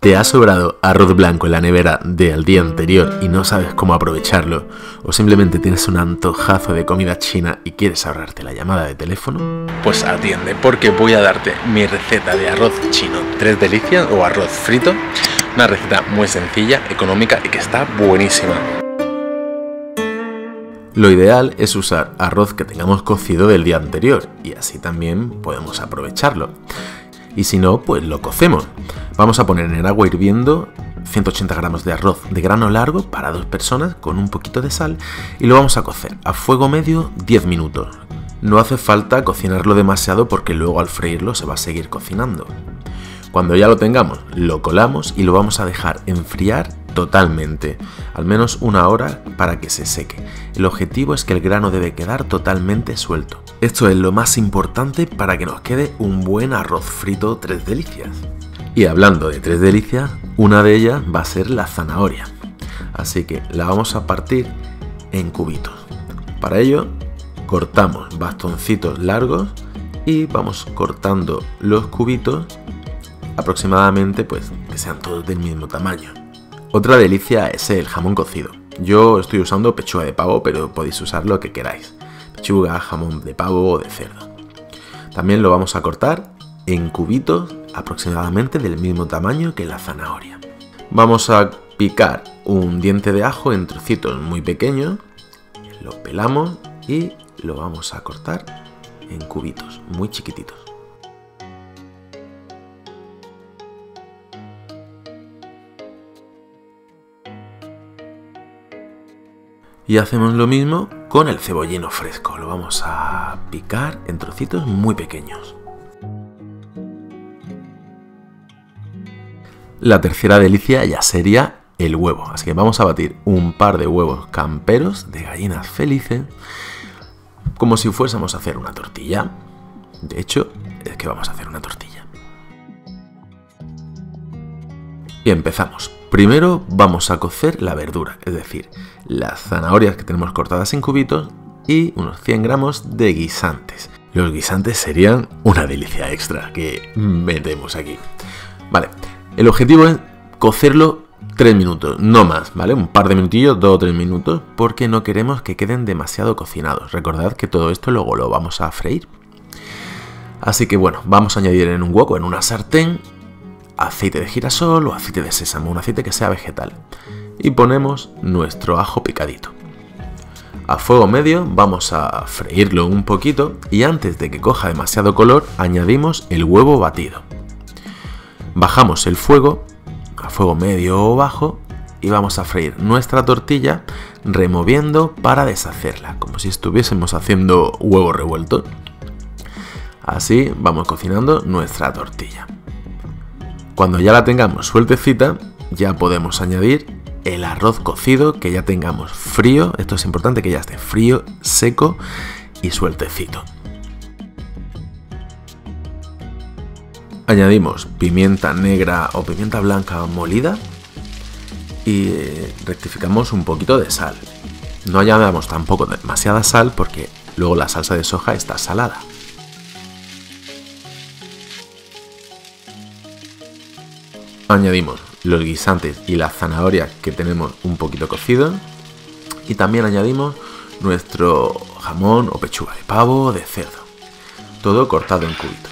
¿Te ha sobrado arroz blanco en la nevera del día anterior y no sabes cómo aprovecharlo? ¿O simplemente tienes un antojazo de comida china y quieres ahorrarte la llamada de teléfono? Pues atiende, porque voy a darte mi receta de arroz chino 3 delicias o arroz frito. Una receta muy sencilla, económica y que está buenísima. Lo ideal es usar arroz que tengamos cocido del día anterior y así también podemos aprovecharlo. Y si no, pues lo cocemos. Vamos a poner en el agua hirviendo 180 gramos de arroz de grano largo para 2 personas con un poquito de sal y lo vamos a cocer a fuego medio 10 minutos. No hace falta cocinarlo demasiado porque luego al freírlo se va a seguir cocinando. Cuando ya lo tengamos, lo colamos y lo vamos a dejar enfriar totalmente, al menos 1 hora para que se seque. El objetivo es que el grano debe quedar totalmente suelto. Esto es lo más importante para que nos quede un buen arroz frito 3 delicias. Y hablando de 3 delicias, una de ellas va a ser la zanahoria. Así que la vamos a partir en cubitos. Para ello, cortamos bastoncitos largos y vamos cortando los cubitos aproximadamente pues que sean todos del mismo tamaño. Otra delicia es el jamón cocido. Yo estoy usando pechuga de pavo, pero podéis usar lo que queráis. Pechuga, jamón de pavo o de cerdo. También lo vamos a cortar en cubitos aproximadamente del mismo tamaño que la zanahoria. Vamos a picar un diente de ajo en trocitos muy pequeños. Lo pelamos y lo vamos a cortar en cubitos muy chiquititos. Y hacemos lo mismo con el cebollino fresco. Lo vamos a picar en trocitos muy pequeños. La tercera delicia ya sería el huevo. Así que vamos a batir un par de huevos camperos de gallinas felices, como si fuésemos a hacer una tortilla. De hecho, es que vamos a hacer una tortilla. Y empezamos. Primero vamos a cocer la verdura, es decir, las zanahorias que tenemos cortadas en cubitos y unos 100 gramos de guisantes. Los guisantes serían una delicia extra que metemos aquí. Vale, el objetivo es cocerlo 3 minutos, no más, ¿vale? Un par de minutillos, 2 o 3 minutos, porque no queremos que queden demasiado cocinados. Recordad que todo esto luego lo vamos a freír. Así que bueno, vamos a añadir en un wok o en una sartén aceite de girasol o aceite de sésamo, un aceite que sea vegetal. Y ponemos nuestro ajo picadito. A fuego medio vamos a freírlo un poquito y antes de que coja demasiado color añadimos el huevo batido. Bajamos el fuego a fuego medio o bajo y vamos a freír nuestra tortilla removiendo para deshacerla, como si estuviésemos haciendo huevo revuelto. Así vamos cocinando nuestra tortilla. Cuando ya la tengamos sueltecita, ya podemos añadir el arroz cocido que ya tengamos frío. Esto es importante, que ya esté frío, seco y sueltecito. Añadimos pimienta negra o pimienta blanca molida y rectificamos un poquito de sal. No añadamos tampoco demasiada sal porque luego la salsa de soja está salada. Añadimos los guisantes y la zanahoria que tenemos un poquito cocido y también añadimos nuestro jamón o pechuga de pavo o de cerdo, todo cortado en cubitos.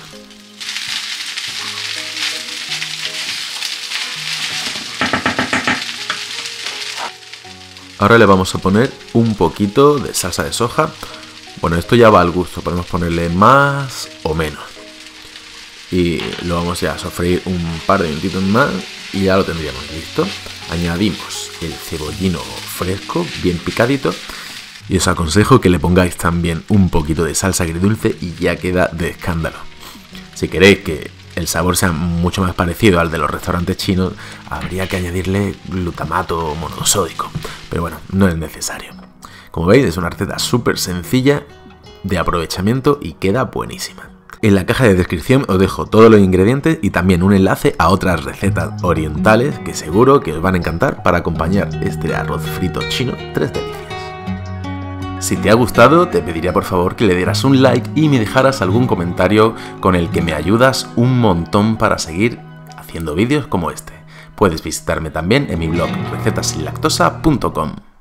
Ahora le vamos a poner un poquito de salsa de soja. Bueno, esto ya va al gusto, podemos ponerle más o menos. Y lo vamos ya a sofreír un par de minutitos más y ya lo tendríamos listo. Añadimos el cebollino fresco, bien picadito. Y os aconsejo que le pongáis también un poquito de salsa agridulce y ya queda de escándalo. Si queréis que el sabor sea mucho más parecido al de los restaurantes chinos, habría que añadirle glutamato monosódico. Pero bueno, no es necesario. Como veis, es una receta súper sencilla de aprovechamiento y queda buenísima. En la caja de descripción os dejo todos los ingredientes y también un enlace a otras recetas orientales que seguro que os van a encantar para acompañar este arroz frito chino 3 delicias. Si te ha gustado, te pediría por favor que le dieras un like y me dejaras algún comentario con el que me ayudas un montón para seguir haciendo vídeos como este. Puedes visitarme también en mi blog recetasinlactosa.com.